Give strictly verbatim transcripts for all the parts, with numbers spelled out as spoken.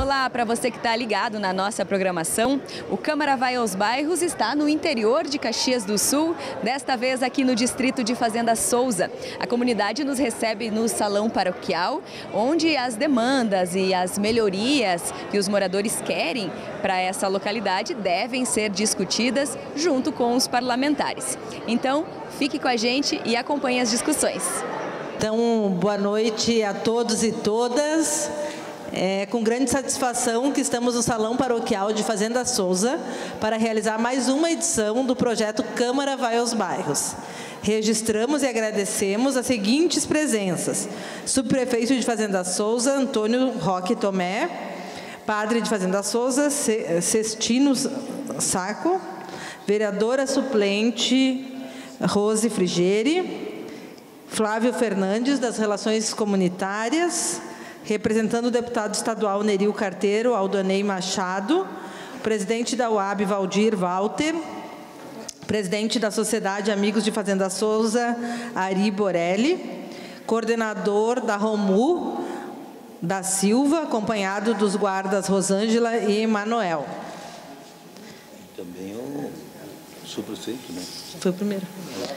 Olá, para você que está ligado na nossa programação, o Câmara Vai aos Bairros está no interior de Caxias do Sul, desta vez aqui no distrito de Fazenda Souza. A comunidade nos recebe no salão paroquial, onde as demandas e as melhorias que os moradores querem para essa localidade devem ser discutidas junto com os parlamentares. Então, fique com a gente e acompanhe as discussões. Então, boa noite a todos e todas. É com grande satisfação que estamos no Salão Paroquial de Fazenda Souza para realizar mais uma edição do projeto Câmara Vai aos Bairros. Registramos e agradecemos as seguintes presenças: Subprefeito de Fazenda Souza, Antônio Roque Tomé; Padre de Fazenda Souza, Cestino Saco; Vereadora Suplente, Rose Frigeri; Flávio Fernandes, das Relações Comunitárias; representando o deputado estadual Neril Carteiro, Aldonei Machado; presidente da U A B, Valdir Walter; presidente da Sociedade Amigos de Fazenda Souza, Ari Borelli; coordenador da Romu, da Silva, acompanhado dos guardas Rosângela e Emanuel. Também o subprefeito, né? Foi o primeiro.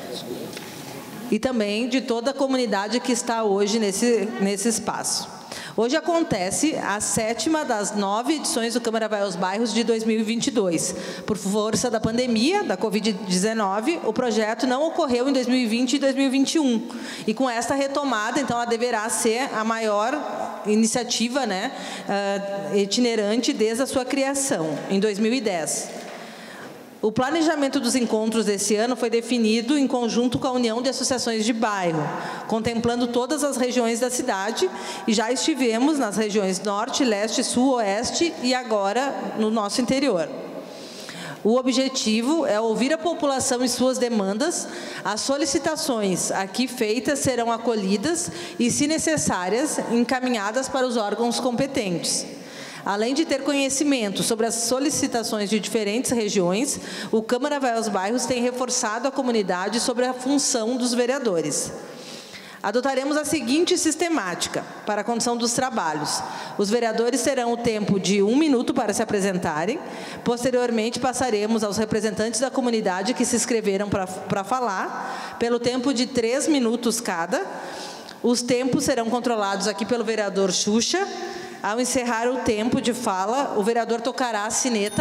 E também de toda a comunidade que está hoje nesse, nesse espaço. Hoje acontece a sétima das nove edições do Câmara Vai aos Bairros de dois mil e vinte e dois. Por força da pandemia, da Covid dezenove, o projeto não ocorreu em dois mil e vinte e dois mil e vinte e um. E com esta retomada, então, ela deverá ser a maior iniciativa, né, itinerante desde a sua criação, em dois mil e dez. O planejamento dos encontros desse ano foi definido em conjunto com a União de Associações de Bairro, contemplando todas as regiões da cidade, e já estivemos nas regiões Norte, Leste, Sul, Oeste e agora no nosso interior. O objetivo é ouvir a população e suas demandas. As solicitações aqui feitas serão acolhidas e, se necessárias, encaminhadas para os órgãos competentes. Além de ter conhecimento sobre as solicitações de diferentes regiões, o Câmara Vai aos Bairros tem reforçado a comunidade sobre a função dos vereadores. Adotaremos a seguinte sistemática para a condução dos trabalhos. Os vereadores terão o tempo de um minuto para se apresentarem. Posteriormente, passaremos aos representantes da comunidade que se inscreveram para, para falar, pelo tempo de três minutos cada. Os tempos serão controlados aqui pelo vereador Xuxa. Ao encerrar o tempo de fala, o vereador tocará a sineta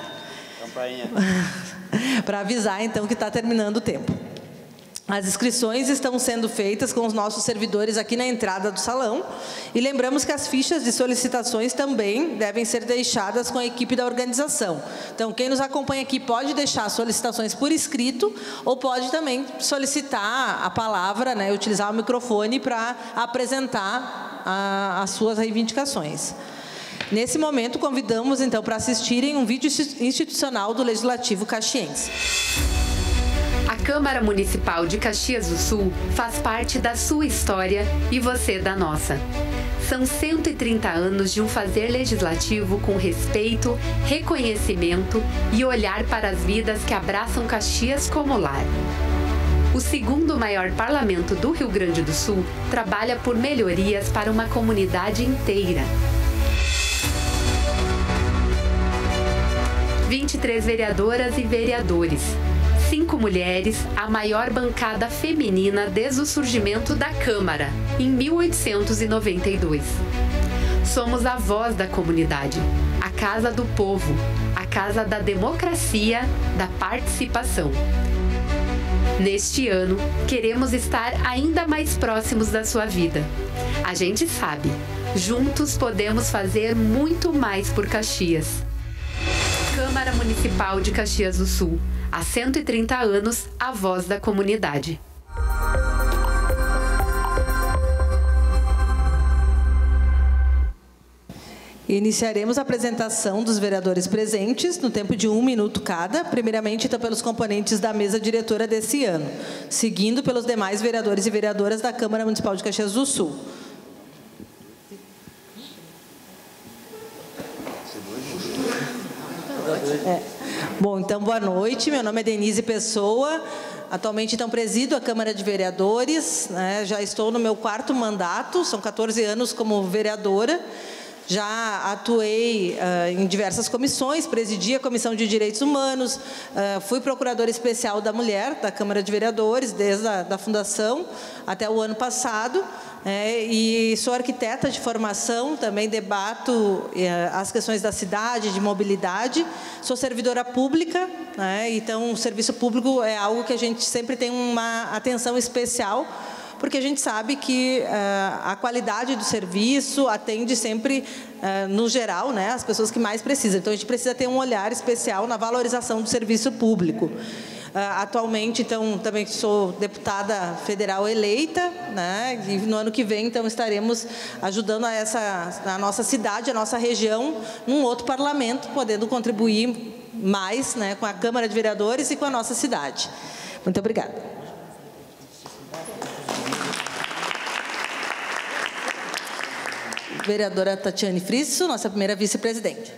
para avisar, então, que está terminando o tempo. As inscrições estão sendo feitas com os nossos servidores aqui na entrada do salão. E lembramos que as fichas de solicitações também devem ser deixadas com a equipe da organização. Então, quem nos acompanha aqui pode deixar solicitações por escrito ou pode também solicitar a palavra, né, utilizar o microfone para apresentar a, as suas reivindicações. Nesse momento, convidamos, então, para assistirem um vídeo institucional do Legislativo Caxiense. A Câmara Municipal de Caxias do Sul faz parte da sua história e você da nossa. São cento e trinta anos de um fazer legislativo com respeito, reconhecimento e olhar para as vidas que abraçam Caxias como lar. O segundo maior parlamento do Rio Grande do Sul trabalha por melhorias para uma comunidade inteira. vinte e três vereadoras e vereadores. Cinco mulheres, a maior bancada feminina desde o surgimento da Câmara, em mil oitocentos e noventa e dois. Somos a voz da comunidade, a casa do povo, a casa da democracia, da participação. Neste ano, queremos estar ainda mais próximos da sua vida. A gente sabe, juntos podemos fazer muito mais por Caxias. Câmara Municipal de Caxias do Sul. Há cento e trinta anos, a voz da comunidade. Iniciaremos a apresentação dos vereadores presentes, no tempo de um minuto cada, primeiramente, então, pelos componentes da mesa diretora desse ano, seguindo pelos demais vereadores e vereadoras da Câmara Municipal de Caxias do Sul. É. Bom, então, boa noite. Meu nome é Denise Pessoa. Atualmente, então, presido a Câmara de Vereadores. Né? Já estou no meu quarto mandato, são quatorze anos como vereadora. Já atuei uh, em diversas comissões, presidi a Comissão de Direitos Humanos, uh, fui procuradora especial da mulher da Câmara de Vereadores, desde a da fundação até o ano passado, é, e sou arquiteta de formação, também debato é, as questões da cidade, de mobilidade, sou servidora pública, né, então o serviço público é algo que a gente sempre tem uma atenção especial, porque a gente sabe que uh, a qualidade do serviço atende sempre, uh, no geral, né, as pessoas que mais precisam. Então, a gente precisa ter um olhar especial na valorização do serviço público. Uh, atualmente, então, também sou deputada federal eleita, né, e no ano que vem, então, estaremos ajudando a, essa, a nossa cidade, a nossa região, num outro parlamento, podendo contribuir mais, né, com a Câmara de Vereadores e com a nossa cidade. Muito obrigada. Vereadora Tatiane Frisso, nossa primeira vice-presidente.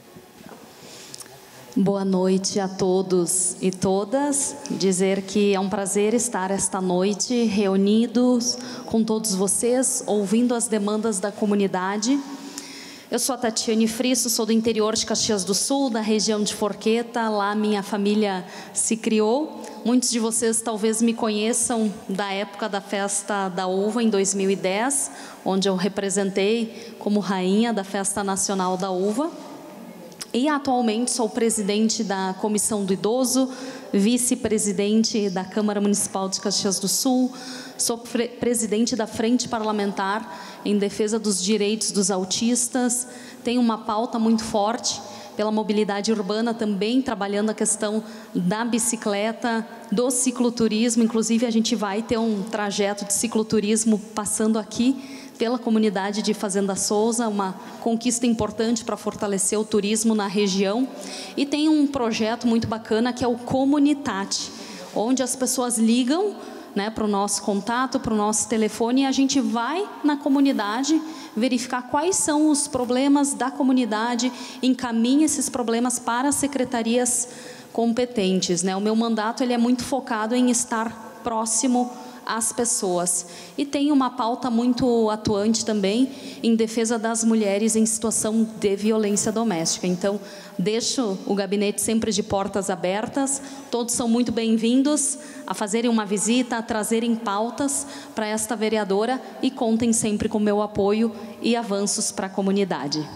Boa noite a todos e todas. Dizer que é um prazer estar esta noite reunidos com todos vocês, ouvindo as demandas da comunidade. Eu sou a Tatiane Frisso, sou do interior de Caxias do Sul, da região de Forqueta. Lá minha família se criou. Muitos de vocês talvez me conheçam da época da Festa da Uva, em dois mil e dez, onde eu representei como rainha da Festa Nacional da Uva. E atualmente sou presidente da Comissão do Idoso, vice-presidente da Câmara Municipal de Caxias do Sul, sou presidente da Frente Parlamentar em Defesa dos Direitos dos Autistas, tenho uma pauta muito forte pela mobilidade urbana, também trabalhando a questão da bicicleta, do cicloturismo. Inclusive, a gente vai ter um trajeto de cicloturismo passando aqui pela comunidade de Fazenda Souza, uma conquista importante para fortalecer o turismo na região. E tem um projeto muito bacana que é o Comunitate, onde as pessoas ligam, né, para o nosso contato, para o nosso telefone, e a gente vai na comunidade verificar quais são os problemas da comunidade, encaminha esses problemas para as secretarias competentes, né? O meu mandato ele é muito focado em estar próximo às pessoas. E tem uma pauta muito atuante também em defesa das mulheres em situação de violência doméstica. Então, deixo o gabinete sempre de portas abertas, todos são muito bem-vindos a fazerem uma visita, a trazerem pautas para esta vereadora e contem sempre com o meu apoio e avanços para a comunidade.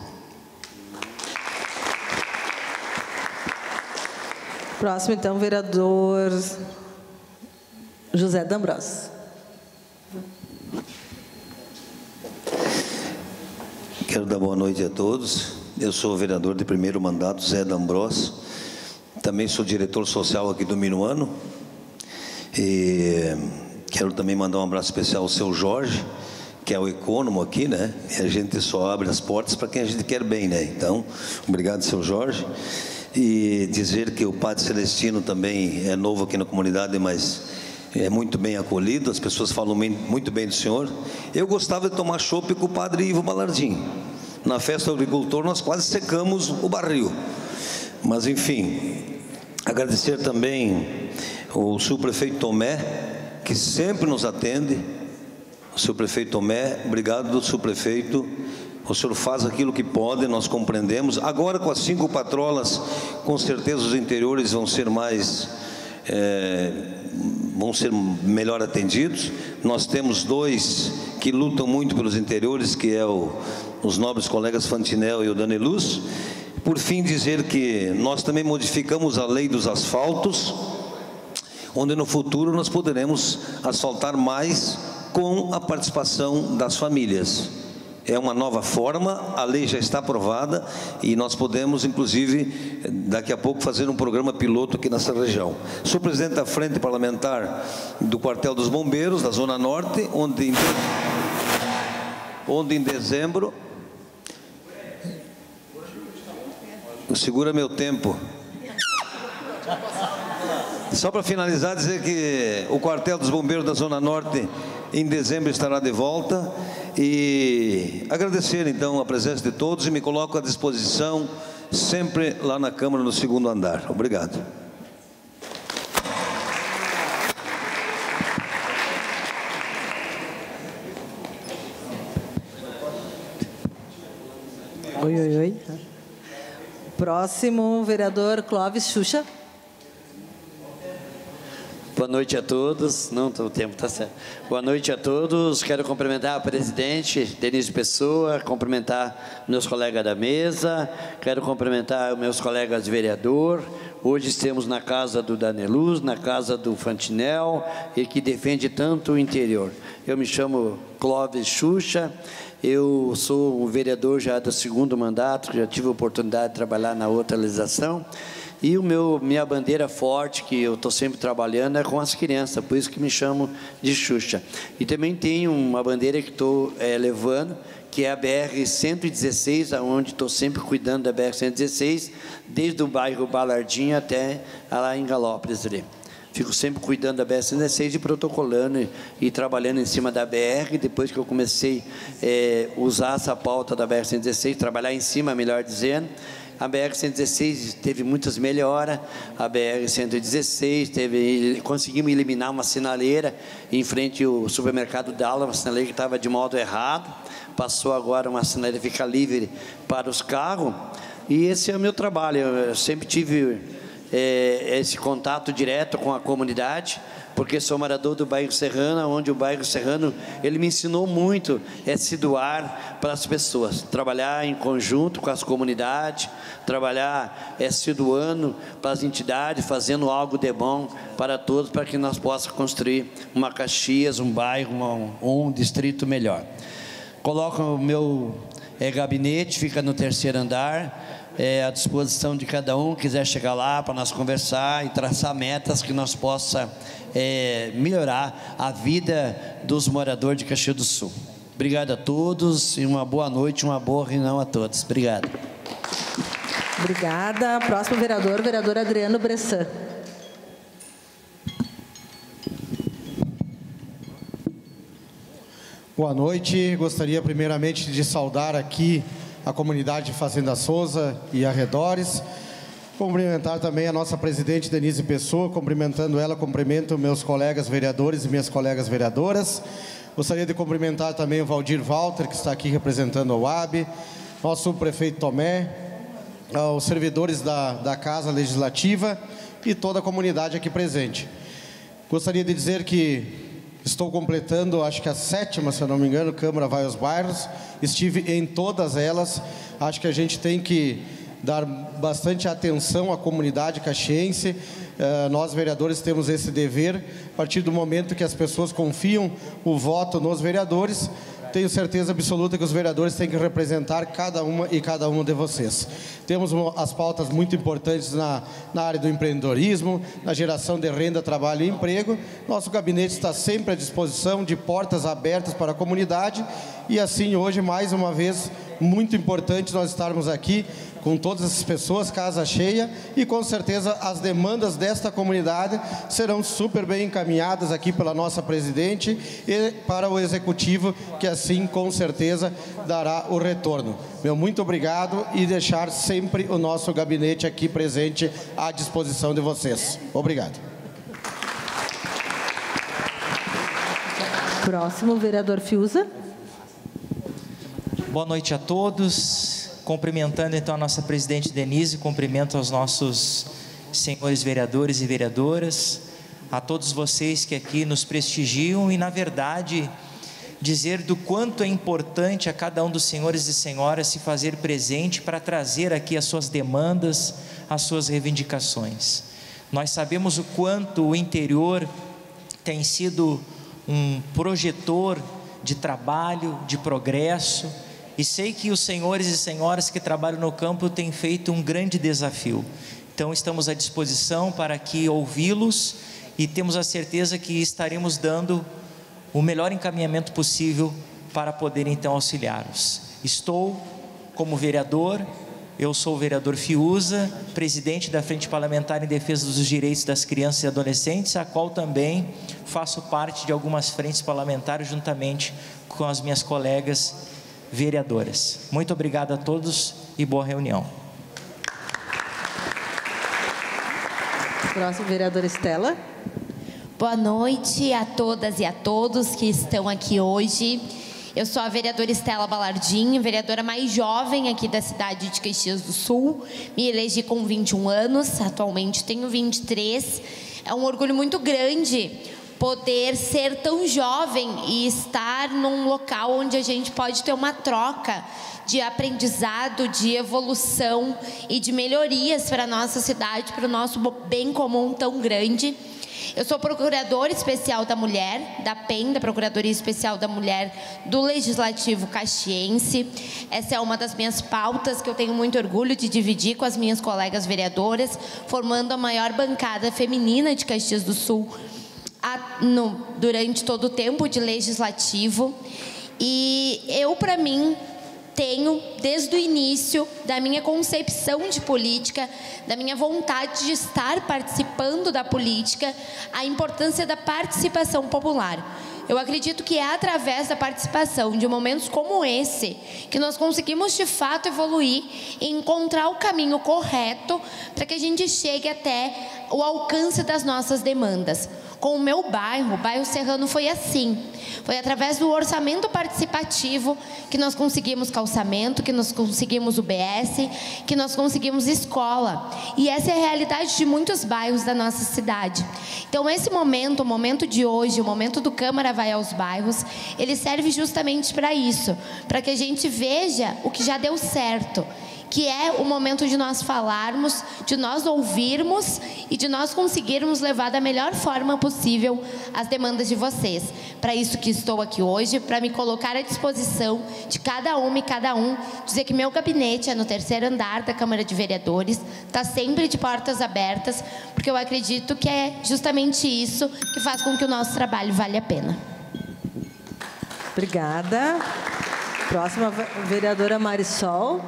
Próximo, então, vereador José D'Ambrosio. Quero dar boa noite a todos. Eu sou o vereador de primeiro mandato, Zé D'Ambrosio. Também sou diretor social aqui do Minuano. E quero também mandar um abraço especial ao seu Jorge, que é o econômico aqui, né? E a gente só abre as portas para quem a gente quer bem, né? Então, obrigado, seu Jorge. E dizer que o Padre Celestino também é novo aqui na comunidade, mas é muito bem acolhido, as pessoas falam muito bem do senhor. Eu gostava de tomar chopp com o Padre Ivo Balardim. Na festa do agricultor nós quase secamos o barril. Mas enfim, agradecer também o subprefeito Tomé, que sempre nos atende. O subprefeito Tomé, obrigado, subprefeito. O senhor faz aquilo que pode, nós compreendemos. Agora, com as cinco patrolas, com certeza os interiores vão ser mais, é, vão ser melhor atendidos. Nós temos dois que lutam muito pelos interiores, que é o, os nobres colegas Fantinel e o Daneluz. Por fim, dizer que nós também modificamos a lei dos asfaltos, onde no futuro nós poderemos asfaltar mais com a participação das famílias. É uma nova forma, a lei já está aprovada e nós podemos, inclusive, daqui a pouco fazer um programa piloto aqui nessa região. Sou presidente da Frente Parlamentar do Quartel dos Bombeiros, da Zona Norte, onde em, onde em dezembro... Segura meu tempo. Só para finalizar, dizer que o Quartel dos Bombeiros da Zona Norte, em dezembro, estará de volta. E agradecer, então, a presença de todos e me coloco à disposição sempre lá na Câmara, no segundo andar. Obrigado. Oi, oi, oi. Próximo, vereador Clóvis Xuxa. Boa noite a todos. Não, o tempo está certo. Boa noite a todos. Quero cumprimentar o presidente, Denise Pessoa, cumprimentar meus colegas da mesa, quero cumprimentar meus colegas vereador. Hoje estamos na casa do Daneluz, na casa do Fantinel, e que defende tanto o interior. Eu me chamo Clóvis Xuxa, eu sou um vereador já do segundo mandato, já tive a oportunidade de trabalhar na outra legislação. E o meu, minha bandeira forte, que eu estou sempre trabalhando, é com as crianças, por isso que me chamo de Xuxa. E também tenho uma bandeira que estou é, levando, que é a B R cento e dezesseis, onde estou sempre cuidando da B R cento e dezesseis, desde o bairro Balardinho até lá em Galópolis. Ali. Fico sempre cuidando da B R cento e dezesseis e protocolando e, e trabalhando em cima da B R. Depois que eu comecei a é, usar essa pauta da B R cento e dezesseis, trabalhar em cima, melhor dizendo, a B R cento e dezesseis teve muitas melhoras, a B R cento e dezesseis teve, conseguimos eliminar uma sinaleira em frente ao supermercado Dala, uma sinaleira que estava de modo errado, passou agora uma sinaleira fica livre para os carros, e esse é o meu trabalho. Eu sempre tive é, esse contato direto com a comunidade, porque sou morador do bairro Serrano, onde o bairro Serrano, ele me ensinou muito é se doar para as pessoas, trabalhar em conjunto com as comunidades, trabalhar é, se doando para as entidades, fazendo algo de bom para todos, para que nós possamos construir uma Caxias, um bairro, uma, um distrito melhor. Coloco o meu é, gabinete, fica no terceiro andar, é, à disposição de cada um, quiser chegar lá para nós conversar e traçar metas que nós possa é, melhorar a vida dos moradores de Caxias do Sul. Obrigado a todos e uma boa noite, uma boa reunião a todos. Obrigado. Obrigada. Próximo vereador, vereador Adriano Bressan. Boa noite. Gostaria primeiramente de saudar aqui a comunidade de Fazenda Souza e arredores. Cumprimentar também a nossa presidente Denise Pessoa, cumprimentando ela, cumprimento meus colegas vereadores e minhas colegas vereadoras. Gostaria de cumprimentar também o Valdir Walter, que está aqui representando a U A B, nosso prefeito Tomé, os servidores da, da Casa Legislativa e toda a comunidade aqui presente. Gostaria de dizer que estou completando, acho que a sétima, se eu não me engano, Câmara Vai aos Bairros. Estive em todas elas. Acho que a gente tem que dar bastante atenção à comunidade caxiense. Uh, nós, vereadores, temos esse dever. A partir do momento que as pessoas confiam o voto nos vereadores, tenho certeza absoluta que os vereadores têm que representar cada uma e cada um de vocês. Temos uma, as pautas muito importantes na, na área do empreendedorismo, na geração de renda, trabalho e emprego. Nosso gabinete está sempre à disposição, de portas abertas para a comunidade. E assim, hoje, mais uma vez, muito importante nós estarmos aqui com todas essas pessoas, casa cheia, e com certeza as demandas desta comunidade serão super bem encaminhadas aqui pela nossa presidente e para o executivo, que assim com certeza dará o retorno. Meu muito obrigado e deixar sempre o nosso gabinete aqui presente à disposição de vocês. Obrigado. Próximo, vereador Fiuza. Boa noite a todos. Cumprimentando então a nossa presidente Denise, cumprimento aos nossos senhores vereadores e vereadoras, a todos vocês que aqui nos prestigiam e, na verdade, dizer do quanto é importante a cada um dos senhores e senhoras se fazer presente para trazer aqui as suas demandas, as suas reivindicações. Nós sabemos o quanto o interior tem sido um projetor de trabalho, de progresso, e sei que os senhores e senhoras que trabalham no campo têm feito um grande desafio. Então estamos à disposição para aqui ouvi-los e temos a certeza que estaremos dando o melhor encaminhamento possível para poder então auxiliá-los. Estou como vereador, eu sou o vereador Fiuza, presidente da Frente Parlamentar em Defesa dos Direitos das Crianças e Adolescentes, a qual também faço parte de algumas frentes parlamentares juntamente com as minhas colegas vereadoras. Muito obrigado a todos e boa reunião. Próximo, vereadora Estela. Boa noite a todas e a todos que estão aqui hoje. Eu sou a vereadora Estela Balardim, vereadora mais jovem aqui da cidade de Caxias do Sul. Me elegi com vinte e um anos, atualmente tenho vinte e três. É um orgulho muito grande poder ser tão jovem e estar num local onde a gente pode ter uma troca de aprendizado, de evolução e de melhorias para a nossa cidade, para o nosso bem comum tão grande. Eu sou procuradora especial da mulher, da P E M, da Procuradoria Especial da Mulher do Legislativo Caxiense. Essa é uma das minhas pautas que eu tenho muito orgulho de dividir com as minhas colegas vereadoras, formando a maior bancada feminina de Caxias do Sul a, no, durante todo o tempo de legislativo. E eu, para mim, tenho, desde o início da minha concepção de política, da minha vontade de estar participando da política, a importância da participação popular. Eu acredito que é através da participação de momentos como esse que nós conseguimos, de fato, evoluir e encontrar o caminho correto para que a gente chegue até o alcance das nossas demandas. Com o meu bairro, o bairro Serrano, foi assim. Foi através do orçamento participativo que nós conseguimos calçamento, que nós conseguimos U B S, que nós conseguimos escola. E essa é a realidade de muitos bairros da nossa cidade. Então, esse momento, o momento de hoje, o momento do Câmara Vai aos Bairros, ele serve justamente para isso, para que a gente veja o que já deu certo, que é o momento de nós falarmos, de nós ouvirmos e de nós conseguirmos levar da melhor forma possível as demandas de vocês. Para isso que estou aqui hoje, para me colocar à disposição de cada uma e cada um, dizer que meu gabinete é no terceiro andar da Câmara de Vereadores, está sempre de portas abertas, porque eu acredito que é justamente isso que faz com que o nosso trabalho valha a pena. Obrigada. Próxima, vereadora Marisol.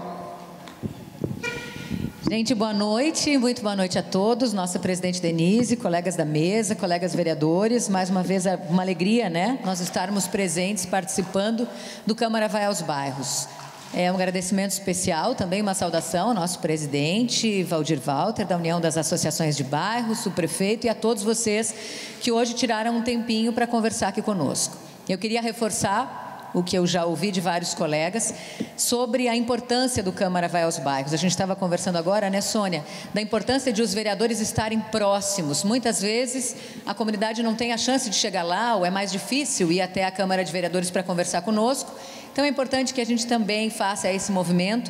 Gente, boa noite, muito boa noite a todos, nossa presidente Denise, colegas da mesa, colegas vereadores, mais uma vez uma alegria, né, nós estarmos presentes, participando do Câmara Vai aos Bairros. É um agradecimento especial, também uma saudação ao nosso presidente, Valdir Walter, da União das Associações de Bairros, o prefeito, e a todos vocês que hoje tiraram um tempinho para conversar aqui conosco. Eu queria reforçar o que eu já ouvi de vários colegas, sobre a importância do Câmara Vai aos Bairros. A gente estava conversando agora, né, Sônia, da importância de os vereadores estarem próximos. Muitas vezes a comunidade não tem a chance de chegar lá, ou é mais difícil ir até a Câmara de Vereadores para conversar conosco. Então é importante que a gente também faça esse movimento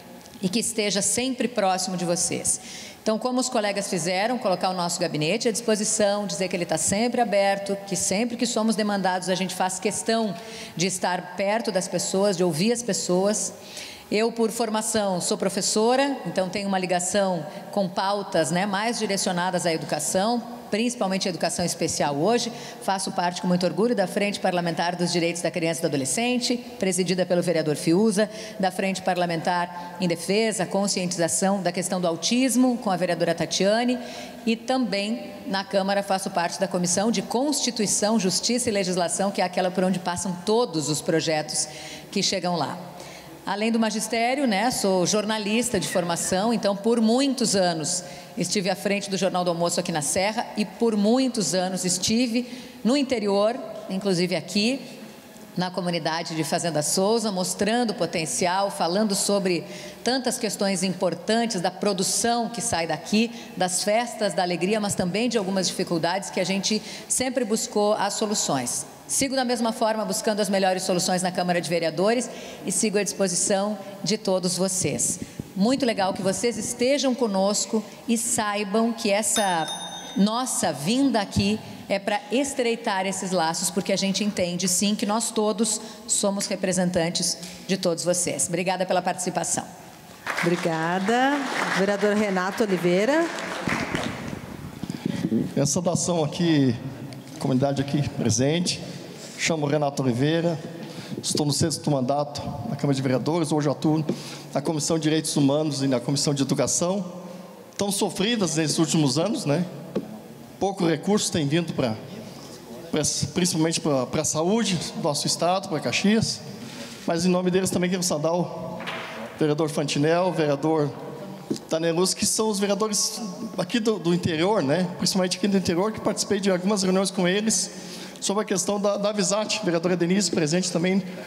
e que esteja sempre próximo de vocês. Então, como os colegas fizeram, colocar o nosso gabinete à disposição, dizer que ele está sempre aberto, que sempre que somos demandados a gente faz questão de estar perto das pessoas, de ouvir as pessoas. Eu, por formação, sou professora, então tenho uma ligação com pautas, né, mais direcionadas à educação, principalmente a educação especial hoje. Faço parte com muito orgulho da Frente Parlamentar dos Direitos da Criança e do Adolescente, presidida pelo vereador Fiuza, da Frente Parlamentar em Defesa, Conscientização da questão do autismo, com a vereadora Tatiane, e também na Câmara faço parte da Comissão de Constituição, Justiça e Legislação, que é aquela por onde passam todos os projetos que chegam lá. Além do magistério, né, sou jornalista de formação, então por muitos anos estive à frente do Jornal do Almoço aqui na Serra e por muitos anos estive no interior, inclusive aqui, na comunidade de Fazenda Souza, mostrando o potencial, falando sobre tantas questões importantes da produção que sai daqui, das festas, da alegria, mas também de algumas dificuldades que a gente sempre buscou as soluções. Sigo da mesma forma buscando as melhores soluções na Câmara de Vereadores e sigo à disposição de todos vocês. Muito legal que vocês estejam conosco e saibam que essa nossa vinda aqui é para estreitar esses laços, porque a gente entende, sim, que nós todos somos representantes de todos vocês. Obrigada pela participação. Obrigada. Vereador Renato Oliveira. Minha saudação aqui, comunidade aqui presente. Chamo Renato Oliveira, estou no sexto mandato na Câmara de Vereadores, hoje atuo na Comissão de Direitos Humanos e na Comissão de Educação, tão sofridas nesses últimos anos, né? Pouco recurso tem vindo para, principalmente para, para a saúde do nosso estado, para Caxias, mas em nome deles também quero saudar o vereador Fantinel, o vereador Tanelus, que são os vereadores aqui do, do interior, né? Principalmente aqui do interior, que participei de algumas reuniões com eles, sobre a questão da, da Avisat, vereadora Denise, presente também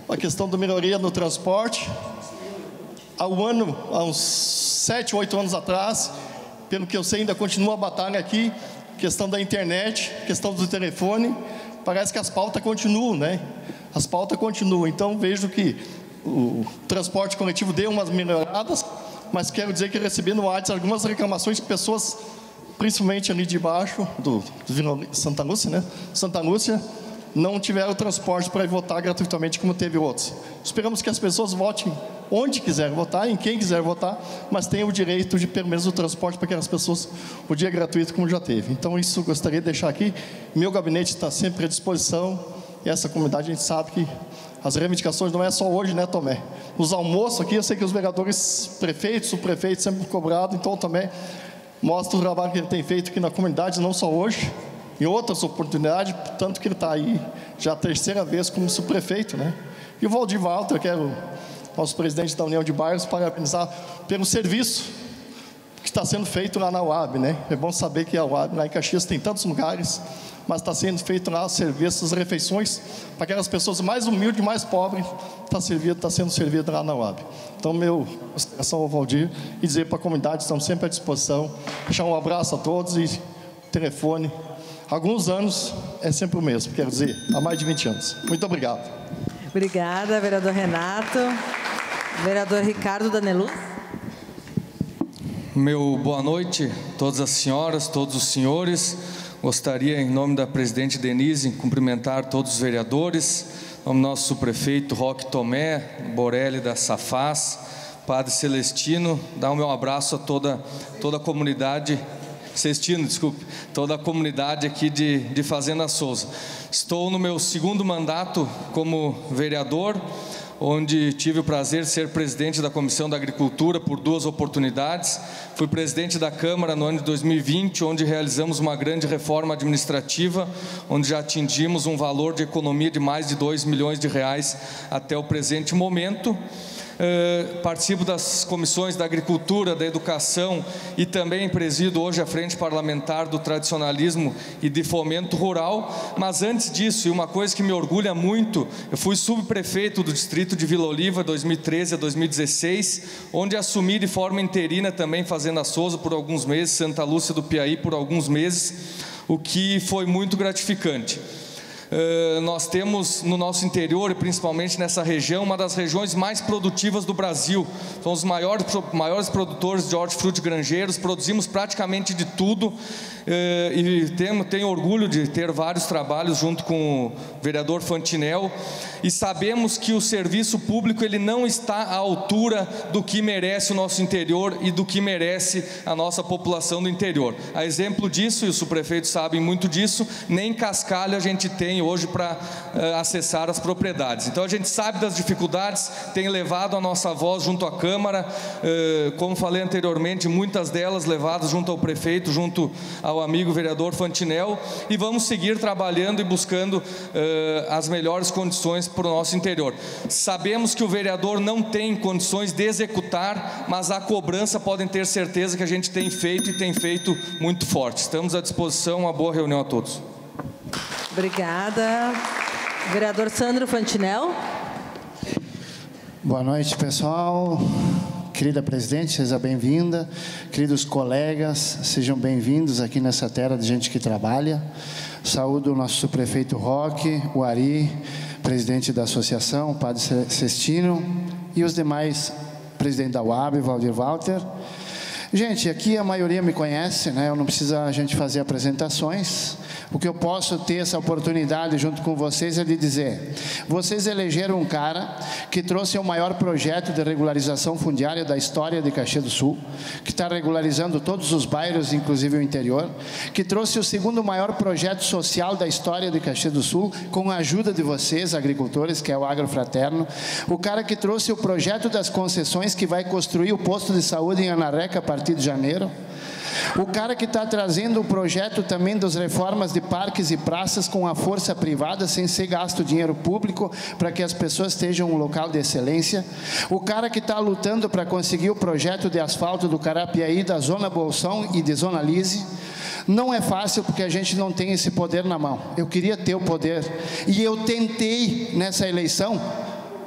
a questão da melhoria no transporte. Há um ano, há uns sete, oito anos atrás, pelo que eu sei, ainda continua a batalha aqui, questão da internet, questão do telefone, parece que as pautas continuam, né? As pautas continuam, então vejo que o transporte coletivo deu umas melhoradas, mas quero dizer que recebi no WhatsApp algumas reclamações de pessoas, principalmente ali de baixo, do, do Santa Lúcia, né? Santa Lúcia, não tiveram transporte para ir votar gratuitamente como teve outros. Esperamos que as pessoas votem onde quiser votar, em quem quiser votar, mas tenham o direito de, pelo menos, o transporte para aquelas pessoas, o dia gratuito como já teve. Então, isso eu gostaria de deixar aqui. Meu gabinete está sempre à disposição, e essa comunidade, a gente sabe que as reivindicações não é só hoje, né, Tomé? Nos almoços aqui, eu sei que os vereadores, prefeitos, o prefeito sempre cobrado, então também mostra o trabalho que ele tem feito aqui na comunidade, não só hoje, em outras oportunidades, tanto que ele está aí já a terceira vez como subprefeito, né? E o Valdir Walter, que é o nosso presidente da União de Bairros, parabenizar pelo serviço que está sendo feito lá na U A B, né? É bom saber que a U A B lá em Caxias tem tantos lugares, mas está sendo feito lá serviço, as refeições para aquelas pessoas mais humildes, mais pobres, está servido, está sendo servido lá na U A B. Então, meu consideração ao Valdir e dizer para a comunidade, estamos sempre à disposição, deixar um abraço a todos e telefone. Alguns anos é sempre o mesmo, quero dizer, há mais de vinte anos. Muito obrigado. Obrigada, vereador Renato. Vereador Ricardo Daneluz. Meu boa noite, todas as senhoras, todos os senhores. Gostaria, em nome da presidente Denise, cumprimentar todos os vereadores, em nome do nosso subprefeito Roque Tomé, Borelli da Safaz, Padre Celestino, dar o meu abraço a toda, toda a comunidade Cestino, desculpe, toda a comunidade aqui de, de Fazenda Souza. Estou no meu segundo mandato como vereador, onde tive o prazer de ser presidente da Comissão da Agricultura por duas oportunidades. Fui presidente da Câmara no ano de dois mil e vinte, onde realizamos uma grande reforma administrativa, onde já atingimos um valor de economia de mais de dois milhões de reais até o presente momento. Uh, participo das comissões da Agricultura, da Educação e também presido hoje a Frente Parlamentar do Tradicionalismo e de Fomento Rural. Mas antes disso, e uma coisa que me orgulha muito, eu fui subprefeito do distrito de Vila Oliva dois mil e treze a dois mil e dezesseis, onde assumi de forma interina também Fazenda Souza por alguns meses, Santa Lúcia do Piauí por alguns meses, o que foi muito gratificante. Uh, nós temos no nosso interior, e principalmente nessa região, uma das regiões mais produtivas do Brasil. Somos os maiores, maiores produtores de hortifruti grangeiros, produzimos praticamente de tudo, uh, e tenho, tenho orgulho de ter vários trabalhos junto com o vereador Fantinel, e sabemos que o serviço público ele não está à altura do que merece o nosso interior e do que merece a nossa população do interior. A exemplo disso, e os subprefeitos sabem muito disso, nem cascalho a gente tem hoje para uh, acessar as propriedades. Então a gente sabe das dificuldades, tem levado a nossa voz junto à Câmara, uh, como falei anteriormente, muitas delas levadas junto ao prefeito, junto ao amigo vereador Fantinel, e vamos seguir trabalhando e buscando uh, as melhores condições para o nosso interior. Sabemos que o vereador não tem condições de executar, mas a cobrança podem ter certeza que a gente tem feito e tem feito muito forte. Estamos à disposição, uma boa reunião a todos. Obrigada. Vereador Sandro Fantinel. Boa noite, pessoal. Querida presidente, seja bem-vinda. Queridos colegas, sejam bem-vindos aqui nessa terra de gente que trabalha. Saúdo o nosso subprefeito Roque, o Ari, presidente da associação, o Padre Cestino, e os demais, presidente da U A B, Valdir Walter. Gente, aqui a maioria me conhece, né? Eu não preciso a gente fazer apresentações. O que eu posso ter essa oportunidade junto com vocês é de dizer: vocês elegeram um cara que trouxe o maior projeto de regularização fundiária da história de Caxias do Sul, que está regularizando todos os bairros, inclusive o interior, que trouxe o segundo maior projeto social da história de Caxias do Sul, com a ajuda de vocês, agricultores, que é o Agrofraterno, o cara que trouxe o projeto das concessões, que vai construir o posto de saúde em Anarreca a partir de janeiro, o cara que está trazendo o projeto também das reformas de parques e praças com a força privada, sem ser gasto dinheiro público, para que as pessoas estejam um local de excelência, o cara que está lutando para conseguir o projeto de asfalto do Carapiaí, da Zona Bolsão e de Zona Lise. Não é fácil, porque a gente não tem esse poder na mão. Eu queria ter o poder, e eu tentei nessa eleição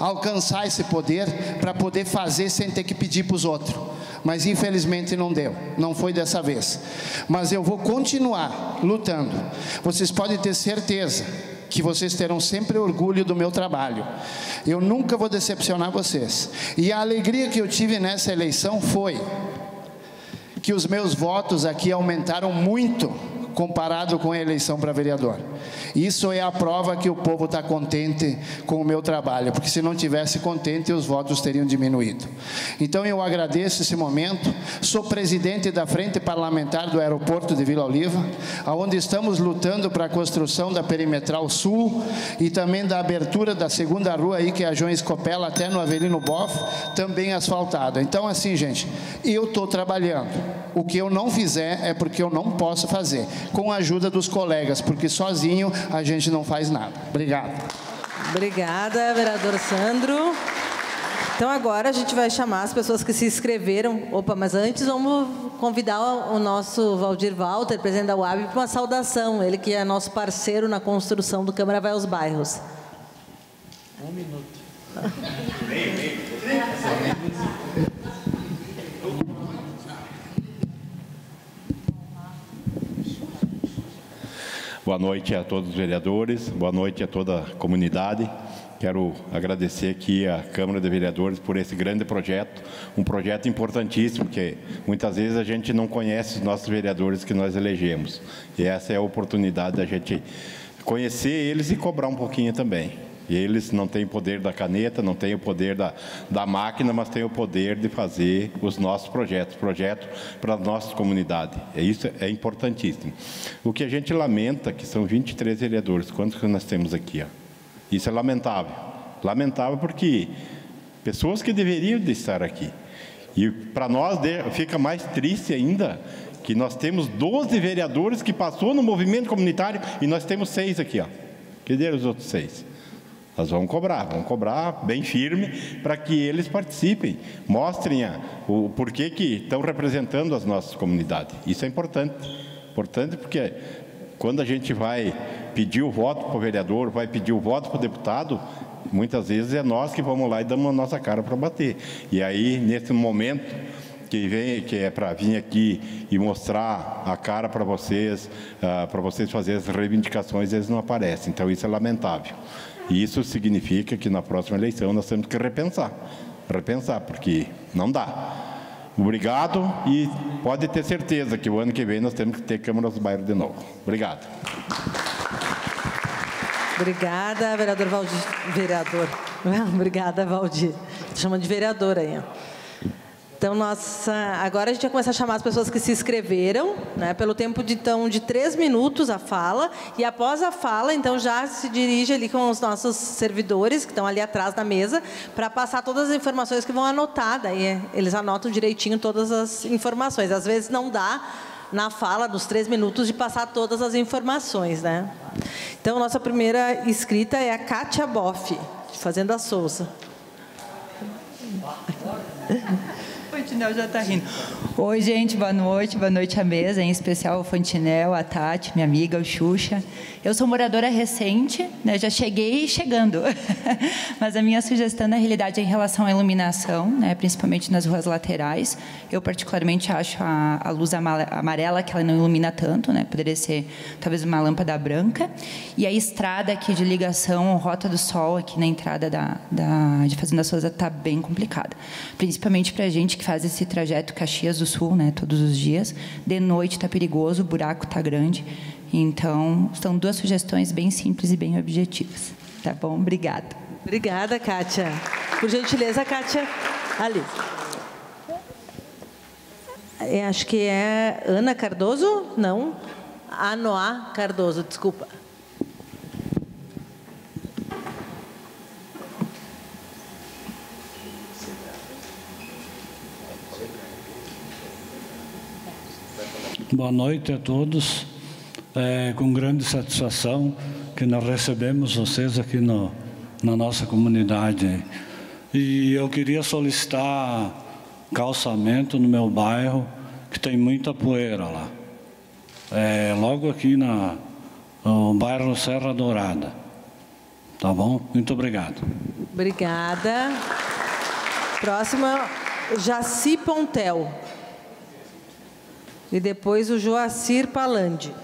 alcançar esse poder para poder fazer sem ter que pedir para os outros. Mas infelizmente não deu, não foi dessa vez. Mas eu vou continuar lutando. Vocês podem ter certeza que vocês terão sempre orgulho do meu trabalho. Eu nunca vou decepcionar vocês. E a alegria que eu tive nessa eleição foi que os meus votos aqui aumentaram muito comparado com a eleição para vereador. Isso é a prova que o povo está contente com o meu trabalho, porque se não tivesse contente, os votos teriam diminuído. Então eu agradeço esse momento, sou presidente da Frente Parlamentar do Aeroporto de Vila Oliva, onde estamos lutando para a construção da Perimetral Sul e também da abertura da segunda rua aí, que é a João Escopela, até no Avelino Boff, também asfaltada. Então assim, gente, eu estou trabalhando. O que eu não fizer é porque eu não posso fazer, com a ajuda dos colegas, porque sozinho a gente não faz nada. Obrigado. Obrigada, vereador Sandro. Então agora a gente vai chamar as pessoas que se inscreveram. Opa, mas antes vamos convidar o nosso Valdir Walter, presidente da U A B, para uma saudação. Ele que é nosso parceiro na construção do Câmara Vai aos Bairros. Um minuto. Boa noite a todos os vereadores, boa noite a toda a comunidade. Quero agradecer aqui à Câmara de Vereadores por esse grande projeto, um projeto importantíssimo, que muitas vezes a gente não conhece os nossos vereadores que nós elegemos. E essa é a oportunidade da gente conhecer eles e cobrar um pouquinho também. E eles não têm o poder da caneta, não têm o poder da, da máquina, mas têm o poder de fazer os nossos projetos, projetos para a nossa comunidade. É isso, é importantíssimo. O que a gente lamenta, que são vinte e três vereadores, quantos que nós temos aqui? Ó? Isso é lamentável. Lamentável porque pessoas que deveriam de estar aqui. E para nós fica mais triste ainda que nós temos doze vereadores que passou no movimento comunitário e nós temos seis aqui. Ó. Cadê os outros seis? Nós vamos cobrar, vamos cobrar bem firme para que eles participem, mostrem a, o porquê que estão representando as nossas comunidades. Isso é importante, importante porque quando a gente vai pedir o voto para o vereador, vai pedir o voto para o deputado, muitas vezes é nós que vamos lá e damos a nossa cara para bater. E aí, nesse momento que vem, que é para vir aqui e mostrar a cara para vocês, uh, para vocês fazerem as reivindicações, eles não aparecem. Então, isso é lamentável. E isso significa que na próxima eleição nós temos que repensar, repensar, porque não dá. Obrigado e pode ter certeza que o ano que vem nós temos que ter Câmara dos Bairros de novo. Obrigado. Obrigada, vereador Valdir. Vereador. Obrigada, Valdir. Chama de vereador aí. Então, nossa, agora a gente vai começar a chamar as pessoas que se inscreveram, né, pelo tempo de, então, de três minutos a fala, e após a fala, então, já se dirige ali com os nossos servidores, que estão ali atrás da mesa, para passar todas as informações que vão anotar, daí eles anotam direitinho todas as informações. Às vezes não dá, na fala, nos três minutos, de passar todas as informações, né? Então, nossa primeira inscrita é a Kátia Boff, de Fazenda Souza. O Fantinel já está rindo. Oi, gente, boa noite, boa noite à mesa, em especial o Fantinel, a Tati, minha amiga, o Xuxa. Eu sou moradora recente, né, já cheguei chegando, mas a minha sugestão, na realidade, é em relação à iluminação, né, principalmente nas ruas laterais. Eu, particularmente, acho a, a luz amarela, que ela não ilumina tanto, né, poderia ser, talvez, uma lâmpada branca. E a estrada aqui de ligação, Rota do Sol, aqui na entrada da, da, de Fazenda Souza, está bem complicada. Principalmente para a gente que faz esse trajeto Caxias do Sul, né, todos os dias. De noite está perigoso, o buraco está grande. Então, são duas sugestões bem simples e bem objetivas. Tá bom? Obrigada. Obrigada, Kátia. Por gentileza, Kátia, ali. Eu acho que é Ana Cardoso? Não. Anoá Cardoso, desculpa. Boa noite a todos. É com grande satisfação que nós recebemos vocês aqui no, na nossa comunidade. E eu queria solicitar calçamento no meu bairro, que tem muita poeira lá. É, logo aqui no bairro Serra Dourada. Tá bom? Muito obrigado. Obrigada. Próxima, Jaci Pontel. E depois o Joacir Palandi.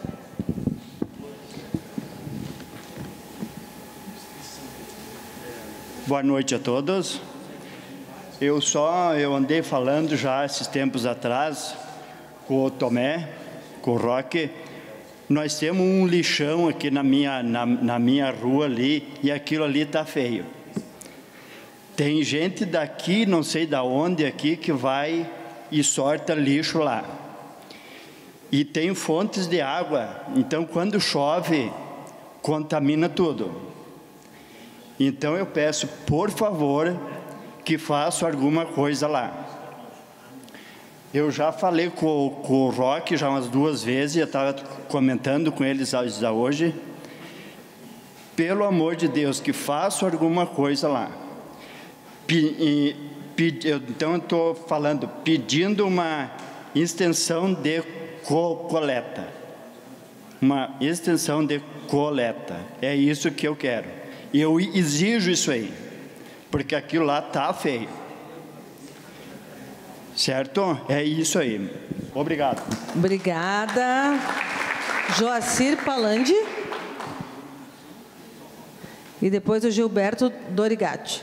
Boa noite a todos. Eu só, eu andei falando já esses tempos atrás com o Tomé, com o Roque. Nós temos um lixão aqui na minha, na, na minha rua ali, e aquilo ali está feio. Tem gente daqui, não sei da onde aqui, que vai e sorta lixo lá. E tem fontes de água, então quando chove, contamina tudo. Então eu peço, por favor, que façam alguma coisa lá. Eu já falei com, com o Roque já umas duas vezes, eu estava comentando com eles hoje. Pelo amor de Deus, que façam alguma coisa lá. P, e, eu, então eu estou falando, pedindo uma extensão de co coleta. Uma extensão de coleta. É isso que eu quero. E eu exijo isso aí, porque aquilo lá está feio. Certo? É isso aí. Obrigado. Obrigada. Joacir Palandi. E depois o Gilberto Dorigatti.